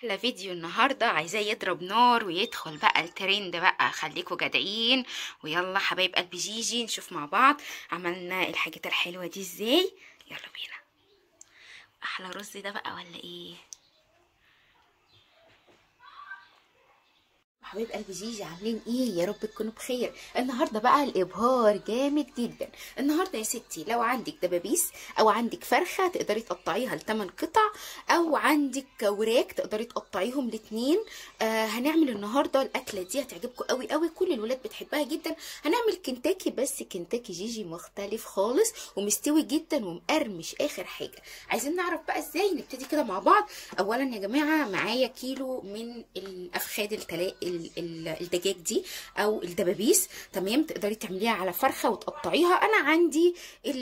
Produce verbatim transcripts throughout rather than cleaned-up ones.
احلى فيديو النهارده عايزاه يضرب نار ويدخل بقى الترند بقى. خليكوا جدعين ويلا حبايب قلبي جيجي نشوف مع بعض عملنا الحاجات الحلوه دي ازاي. يلا بينا. احلى رز ده بقى ولا ايه؟ حبايب قلبي جيجي عاملين ايه؟ يا رب تكونوا بخير. النهارده بقى الابهار جامد جدا. النهارده يا ستي لو عندك دبابيس او عندك فرخه تقدري تقطعيها لثمان قطع، او عندك وراك تقدري تقطعيهم لاتنين. آه هنعمل النهارده الاكله دي هتعجبكم قوي قوي، كل الولاد بتحبها جدا. هنعمل كنتاكي، بس كنتاكي جيجي مختلف خالص ومستوي جدا ومقرمش اخر حاجه. عايزين نعرف بقى ازاي. نبتدي كده مع بعض. اولا يا جماعه معايا كيلو من الافخاد التلاقي الدجاج دي او الدبابيس. تمام، تقدري تعمليها على فرخه وتقطعيها. انا عندي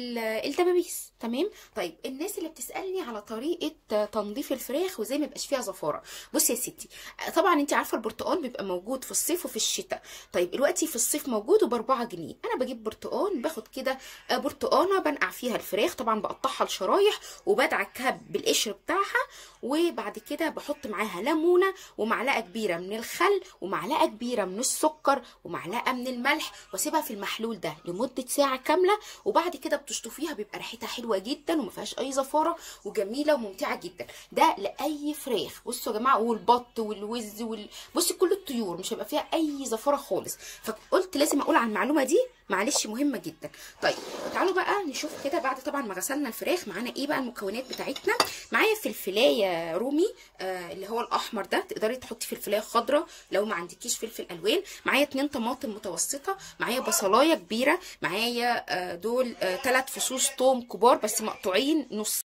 الدبابيس. تمام. طيب الناس اللي بتسالني على طريقه تنظيف الفراخ وازاي ما يبقاش فيها زفاره، بصي يا ستي، طبعا انت عارفه البرتقال بيبقى موجود في الصيف وفي الشتاء. طيب دلوقتي في الصيف موجود وباربعة جنيه. انا بجيب برتقال، باخد كده برتقانه بنقع فيها الفراخ، طبعا بقطعها لشرايح وبدعكها بالقشر بتاعها، وبعد كده بحط معاها ليمونه ومعلقه كبيره من الخل ومعلقه كبيره من السكر ومعلقه من الملح، واسيبها في المحلول ده لمده ساعه كامله. وبعد كده بتشطفيها، بيبقى ريحتها حلوه جدا وما فيهاش اي زفاره وجميله وممتعه جدا. ده لاي فراخ. بصوا يا جماعه، والبط والوز وال... بصي كل الطيور مش هيبقى فيها اي زفاره خالص. فقلت لازم اقول عن المعلومه دي، معلش مهمه جدا. طيب تعالوا بقى نشوف كده. بعد طبعا ما غسلنا الفراخ، معانا ايه بقى المكونات بتاعتنا؟ معايا فلفلايه رومي، آه اللي هو الاحمر ده، تقدري تحطي فلفلايه خضراء لو ما عندكيش فلفل الوان. معايا اتنين طماطم متوسطه، معايا بصلايه كبيره، معايا آه دول آه تلات فصوص توم كبار بس مقطوعين نص،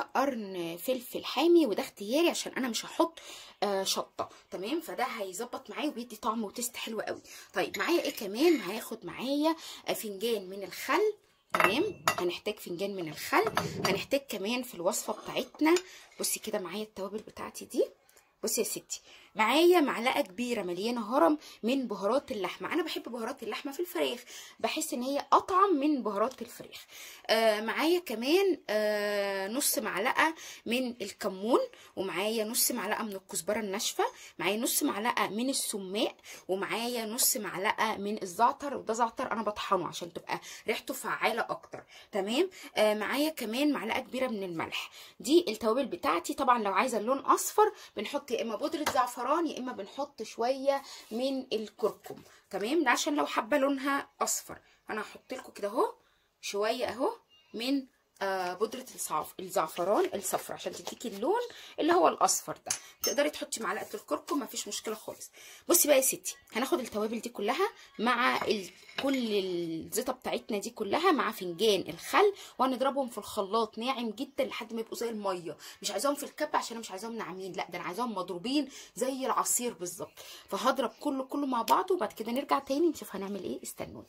قرن فلفل حامي، وده اختياري عشان انا مش هحط آه شطه. تمام، فده هيظبط معايا وبيدي طعم وتست حلو قوي. طيب معايا ايه كمان؟ هاخد معايا فنجان من الخل. تمام، هنحتاج فنجان من الخل. هنحتاج كمان في الوصفه بتاعتنا، بصي كده معايا التوابل بتاعتي دي. بصي يا ستي، معايا معلقه كبيره مليانه هرم من بهارات اللحمه. انا بحب بهارات اللحمه في الفراخ، بحس ان هي اطعم من بهارات الفراخ. آه معايا كمان آه نص معلقه من الكمون، ومعايا نص معلقه من الكزبره الناشفه، معايا نص معلقه من السماق، ومعايا نص معلقه من الزعتر. وده زعتر انا بطحنه عشان تبقى ريحته فعاله اكتر. تمام. آه معايا كمان معلقه كبيره من الملح. دي التوابل بتاعتي. طبعا لو عايزه اللون اصفر بنحط يا اما بودره زعفران يا اما بنحط شويه من الكركم. تمام، ده عشان لو حابه لونها اصفر. انا هحط لكم كده اهو شويه اهو من آه بودره الزعفران الصفراء عشان تديكي اللون اللي هو الاصفر ده. تقدري تحطي معلقه الكركم، مفيش مشكله خالص. بصي بقى يا ستي، هناخد التوابل دي كلها مع ال... كل الزيطه بتاعتنا دي كلها مع فنجان الخل، وهنضربهم في الخلاط ناعم جدا لحد ما يبقوا زي الميه. مش عايزاهم في الكبه عشان انا مش عايزاهم ناعمين، لا ده انا عايزاهم مضروبين زي العصير بالظبط. فهضرب كله كله مع بعضه وبعد كده نرجع تاني نشوف هنعمل ايه. استنوني.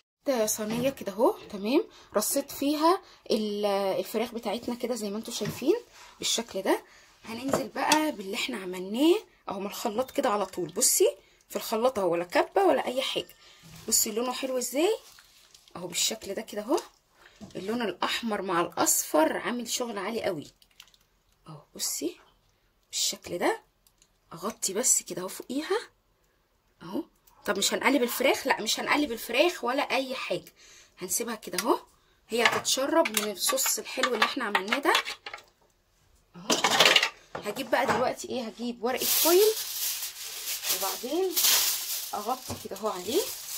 صينيه كده اهو. تمام، رصيت فيها الفراخ بتاعتنا كده زي ما انتم شايفين بالشكل ده. هننزل بقى باللي احنا عملناه اهو من الخلاط كده على طول. بصي في الخلاط اهو، ولا كبه ولا اي حاجه. بصي لونه حلو ازاي اهو بالشكل ده كده اهو. اللون الاحمر مع الاصفر عامل شغل عالي قوي اهو. بصي بالشكل ده. اغطي بس كده اهو فوقيها اهو. طب مش هنقلب الفراخ؟ لا مش هنقلب الفراخ ولا اي حاجه، هنسيبها كده اهو. هي هتتشرب من الصوص الحلو اللي احنا عملناه ده اهو. هجيب بقى دلوقتي ايه، هجيب ورقه فويل وبعدين اغطي كده اهو عليه،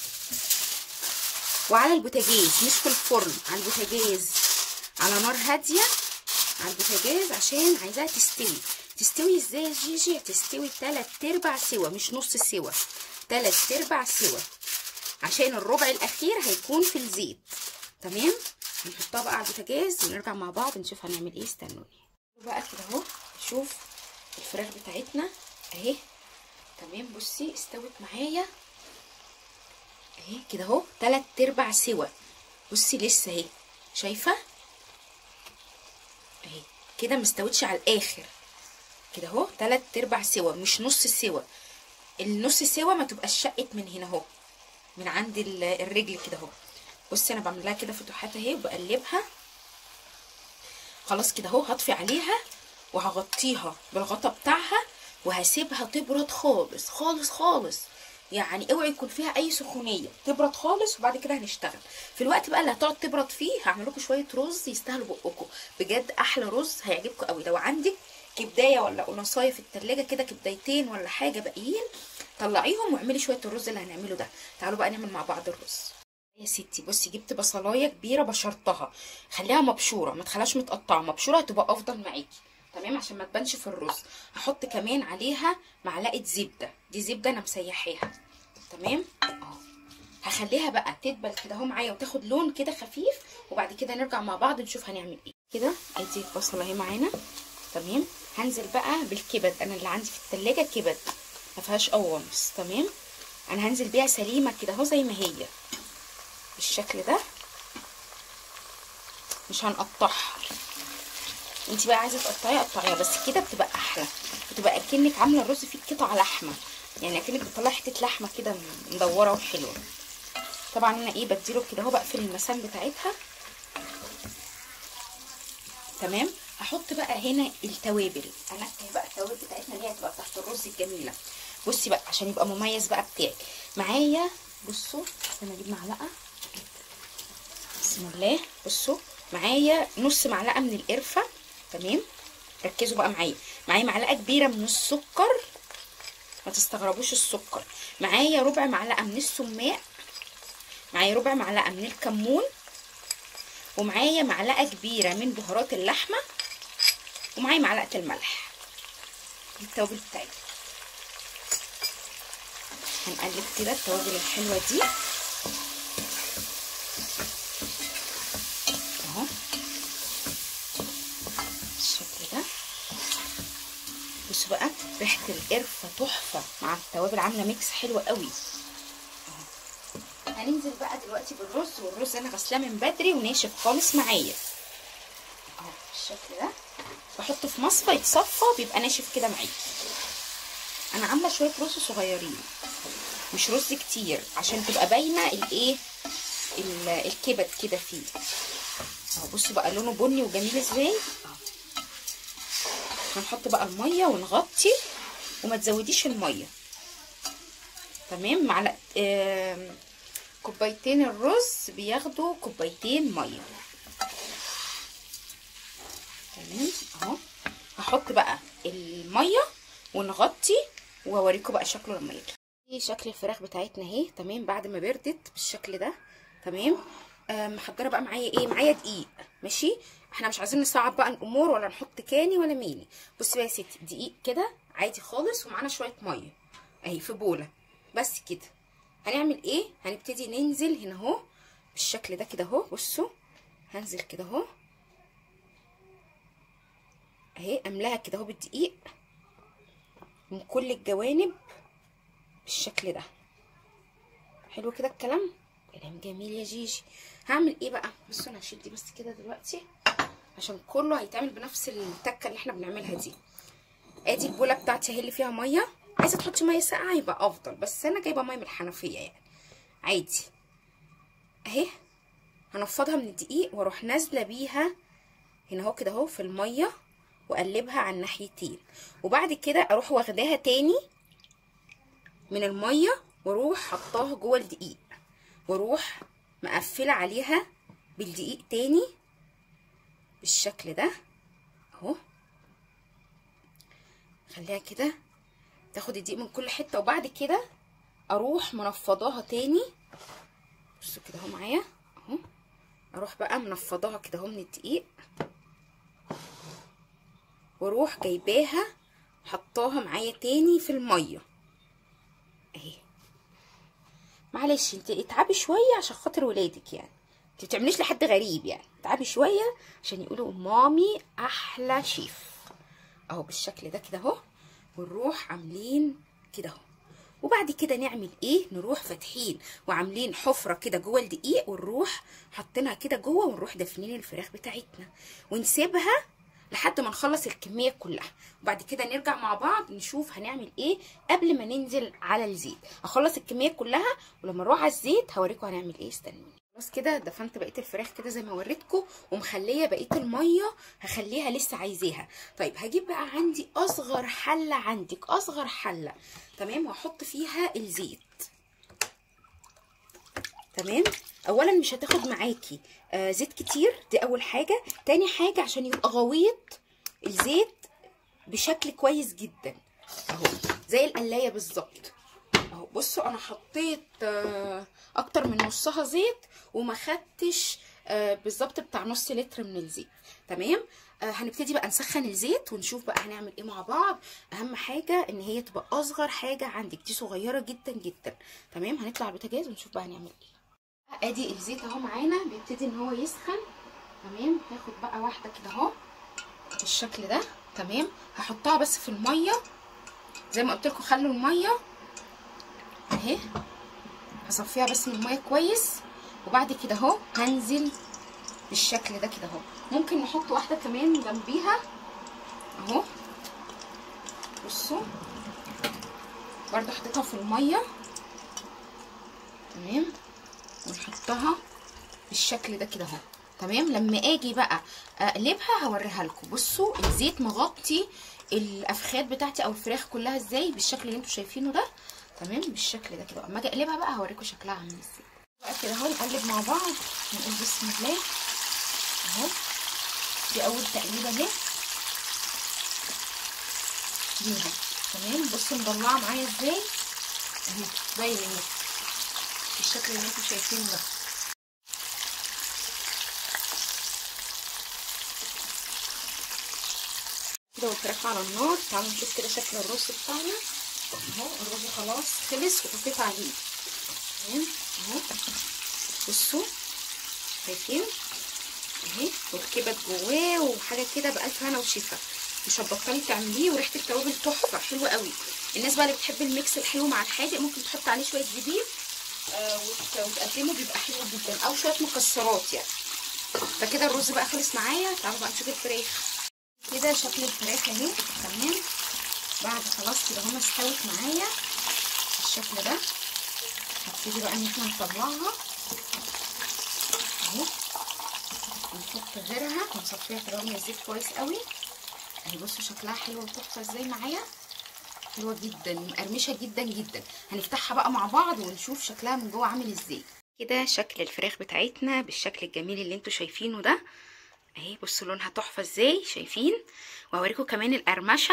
وعلى البوتاجاز مش في الفرن، على البوتاجاز على نار هاديه على البوتاجاز عشان عايزاها تستوي. تستوي ازاي يا جيجي؟ تستوي تلات ارباع سوا مش نص سوا، تلات ارباع سوا عشان الربع الاخير هيكون في الزيت. تمام، هنحطها بقى على البوتاجاز ونرجع مع بعض نشوف هنعمل ايه. استنوني بقى كده اهو. شوف الفراخ بتاعتنا اهي. تمام، بصي استوت معايا اهي كده اهو تلات ارباع سوا. بصي لسه اهي، شايفه اهي كده مستوتش على الاخر كده اهو. تلات ارباع سوا مش نص سوا. النص سوا ما تبقاش شقت من هنا اهو، من عند الرجل كده اهو. بصي انا بعمل لها كده فتوحات اهي وبقلبها. خلاص كده اهو. هطفي عليها وهغطيها بالغطا بتاعها وهسيبها تبرد خالص خالص خالص، يعني اوعي يكون فيها اي سخونيه، تبرد خالص وبعد كده هنشتغل. في الوقت بقى اللي هتقعد تبرد فيه هعمل لكم شويه رز يستاهلوا بقكم بجد، احلى رز هيعجبكم قوي. لو عندك كبدايه ولا قنصايه في التلاجة كده، كبدايتين ولا حاجه باقيين، طلعيهم واعملي شويه الرز اللي هنعمله ده. تعالوا بقى نعمل مع بعض الرز. يا ستي بصي، جبت بصلايه كبيره بشرتها، خليها مبشوره ما تخليهاش متقطعه، مبشوره هتبقى افضل معاكي تمام عشان ما تبانش في الرز. هحط كمان عليها معلقه زبده، دي زبده انا مسيحاها تمام اهو. هخليها بقى تدبل كده اهو معايا وتاخد لون كده خفيف، وبعد كده نرجع مع بعض نشوف هنعمل ايه. كده ادي البصله اهي معانا تمام. هنزل بقى بالكبد، انا اللي عندي في التلاجة كبد ما فيهاش قوانص تمام. انا هنزل بيها سليمه كده اهو زي ما هي بالشكل ده، مش هنقطعها. انت بقى عايزه تقطعيها قطعيها، بس كده بتبقى احلى، بتبقى اكنك عامله الرز فيه قطع لحمه، يعني اكنك بتطلعي حته لحمه كده مدوره وحلوه. طبعا انا ايه بديله كده اهو، بقفل المسام بتاعتها تمام. هحط بقى هنا التوابل، انقي بقى التوابل بتاعتنا اللي هي هتبقى تحت الرز الجميله. بصي بقى عشان يبقى مميز بقى بتاعك معايا. بصوا انا اجيب معلقه، بسم الله. بصوا معايا نص معلقه من القرفه تمام. ركزوا بقى معايا، معايا معلقه كبيره من السكر، ما تستغربوش السكر. معايا ربع معلقه من السماق، معايا ربع معلقه من الكمون، ومعايا معلقه كبيره من بهارات اللحمه، ومعايا معلقه الملح. دي التوابل بتاعتي. هنقلب كده التوابل الحلوه دي اهو بالشكل ده. بصوا بقى ريحه القرفه تحفه مع التوابل، عامله ميكس حلو قوي. هننزل بقى دلوقتي بالرز، والرز انا غسلاه من بدري وناشف خالص معايا اهو بالشكل ده. بحطه في مصفى يتصفى بيبقى ناشف كده معاكي. انا عامله شويه رز صغيرين مش رز كتير عشان تبقى باينه الايه الكبد كده فيه اهو. بصوا بقى لونه بني وجميل ازاي اهو. هنحط بقى الميه ونغطي وما تزوديش الميه تمام. معلقه آه كوبايتين الرز بياخدوا كوبايتين ميه تمام اهو. هحط بقى الميه ونغطي واوريكم بقى شكله لما يطلع. ايه شكل الفراخ بتاعتنا اهي تمام بعد ما بردت بالشكل ده تمام. آه محضره بقى معايا ايه، معايا دقيق ماشي. احنا مش عايزين نصعب بقى الامور ولا نحط كاني ولا ميني. بصي بقى يا ستي، دقيق كده عادي خالص، ومعانا شويه ميه اهي في بوله بس كده. هنعمل ايه، هنبتدي ننزل هنا اهو بالشكل ده كده اهو. بصوا هنزل كده اهو اهي، املاها كده اهو بالدقيق من كل الجوانب بالشكل ده. حلو كده الكلام، كلام جميل يا جيجي. هعمل ايه بقى، بصوا انا هشيل دي بس كده دلوقتي عشان كله هيتعمل بنفس التكه اللي احنا بنعملها دي. ادي البوله بتاعتي اهي اللي فيها ميه، عايزه تحطي ميه ساقعه يبقى افضل، بس انا جايبه ميه من الحنفيه يعني عادي اهي. هنفضها من الدقيق واروح نازله بيها هنا اهو كده اهو في الميه، واقلبها على الناحيتين، وبعد كده اروح واخداها تاني من الميه واروح حطاها جوه الدقيق، واروح مقفله عليها بالدقيق تاني بالشكل ده اهو. خليها كده تاخد الدقيق من كل حته، وبعد كده اروح منفضاها تاني. بصوا كده اهو معايا اهو، اروح بقى منفضاها كده اهو من الدقيق، واروح جايباها حطاها معايا تاني في الميه اهي. معلش انت اتعبي شويه عشان خاطر ولادك، يعني انت بتعمليش لحد غريب، يعني اتعبي شويه عشان يقولوا مامي احلى شيف اهو بالشكل ده كده اهو. ونروح عاملين كده اهو، وبعد كده نعمل ايه، نروح فاتحين وعاملين حفره كده جوه الدقيق، ونروح حاطينها كده جوه، ونروح دافنين الفراخ بتاعتنا ونسيبها لحد ما نخلص الكميه كلها، وبعد كده نرجع مع بعض نشوف هنعمل ايه قبل ما ننزل على الزيت. هخلص الكميه كلها ولما نروح على الزيت هوريكم هنعمل ايه، استنوني. خلاص كده دفنت بقيه الفراخ كده زي ما وريتكم، ومخليه بقيه الميه هخليها لسه عايزاها. طيب هجيب بقى عندي اصغر حله، عندك اصغر حله تمام، وهحط فيها الزيت. تمام، اولا مش هتاخد معاكي آه زيت كتير، دي اول حاجه. تاني حاجه عشان يبقى غويط الزيت بشكل كويس جدا اهو زي القلايه بالظبط اهو. بصوا انا حطيت آه اكتر من نصها زيت، وما خدتش آه بالظبط بتاع نص لتر من الزيت. تمام، آه هنبتدي بقى نسخن الزيت ونشوف بقى هنعمل ايه مع بعض. اهم حاجه ان هي تبقى اصغر حاجه عندك، دي صغيره جدا جدا. تمام، هنطلع البوتاجاز ونشوف بقى هنعمل ايه. ادي الزيت اهو معانا بيبتدي ان هو يسخن. تمام، هاخد بقى واحده كده اهو بالشكل ده. تمام، هحطها بس في الميه زي ما قلت لكم، خلوا الميه اهي، هصفيها بس من الميه كويس، وبعد كده اهو هنزل بالشكل ده كده اهو. ممكن نحط واحده كمان جنبيها اهو، بصوا برضو حطيتها في الميه. تمام، ونحطها بالشكل ده كده اهو. تمام، لما اجي بقى اقلبها هوريها لكم. بصوا الزيت مغطي الافخاذ بتاعتي او الفراخ كلها ازاي، بالشكل اللي انتوا شايفينه ده. تمام، بالشكل ده كده. اما اجي اقلبها بقى هوريكم شكلها عامل ازاي. بقى كده اهو نقلب مع بعض، نقول بسم الله اهو. دي اول تقليبه اهي ليها. تمام، بصوا مضلعه معايا ازاي اهي، باين اهي بالشكل اللي انتوا شايفينه ده. كده والفراخ على النار. تعالوا نشوف كده شكل الرز بتاعنا اهو. الرز خلاص خلص وحطيت عليه. تمام اهو، بصوا شايفين اهي، والكبد جواه وحاجه كده بألف هنا وشفا. مش هتبطلي تعمليه، وريحه التوابل تحفه حلوه قوي. الناس بقى اللي بتحب الميكس الحلو مع الحادق ممكن تحط عليه شويه زبيب آه وتقدمه، بيبقى حلو جدا، او شويه مكسرات يعني. فكده الرز بقى خلص معايا. تعالوا بقى نشوف الفراخ. كده شكل الفراخ اهي. تمام، بعد خلاص كده هما استوت معايا بالشكل ده. هبتدي بقى ان احنا نطلعها اهو، ونحط غيرها ونصفيها كده من الزيت كويس قوي اهي. بصوا شكلها حلو وتحفه ازاي معايا، حلوه جدا مقرمشه جدا جدا. هنفتحها بقى مع بعض ونشوف شكلها من جوه عامل ازاي. كده شكل الفراخ بتاعتنا بالشكل الجميل اللي انتوا شايفينه ده اهي. بصوا لونها تحفه ازاي، شايفين؟ وهوريكم كمان القرمشه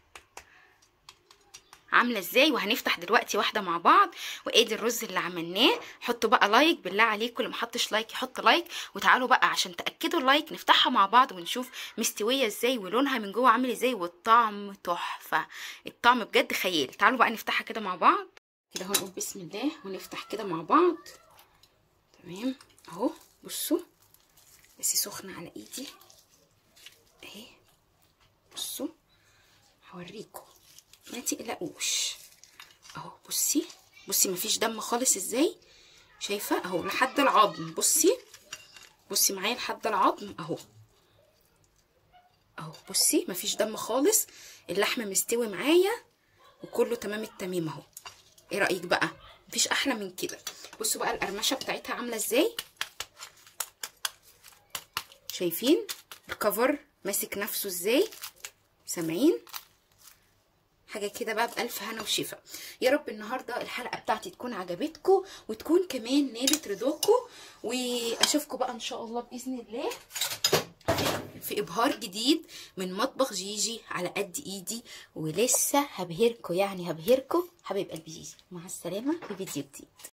عامله ازاي. وهنفتح دلوقتي واحده مع بعض. وادي الرز اللي عملناه. حطوا بقى لايك بالله عليكم، اللي محطش لايك يحط لايك. وتعالوا بقى عشان تاكدوا اللايك نفتحها مع بعض ونشوف مستويه ازاي ولونها من جوه عامل ازاي، والطعم تحفه، الطعم بجد خيال. تعالوا بقى نفتحها كده مع بعض كده اهو. نقول بسم الله ونفتح كده مع بعض. تمام اهو، بصوا بس سخنه على ايدي اهي. بصوا هوريكم ما تقلقوش اهو. بصي بصي مفيش دم خالص ازاي، شايفه اهو لحد العظم. بصي بصي معايا لحد العظم اهو اهو. بصي مفيش دم خالص، اللحم مستوي معايا وكله تمام التمام اهو. ايه رايك بقى؟ مفيش احلى من كده. بصوا بقى القرمشه بتاعتها عامله ازاي، شايفين الكفر ماسك نفسه ازاي، سامعين؟ حاجه كده بقى بألف هنا وشفا. يا رب النهارده الحلقه بتاعتي تكون عجبتكم، وتكون كمان نالت رضاكم، واشوفكم بقى ان شاء الله باذن الله في ابهار جديد من مطبخ جيجي على قد ايدي. ولسه هبهركم يعني هبهركم حبيب قلبي جيجي. مع السلامه في فيديو جديد.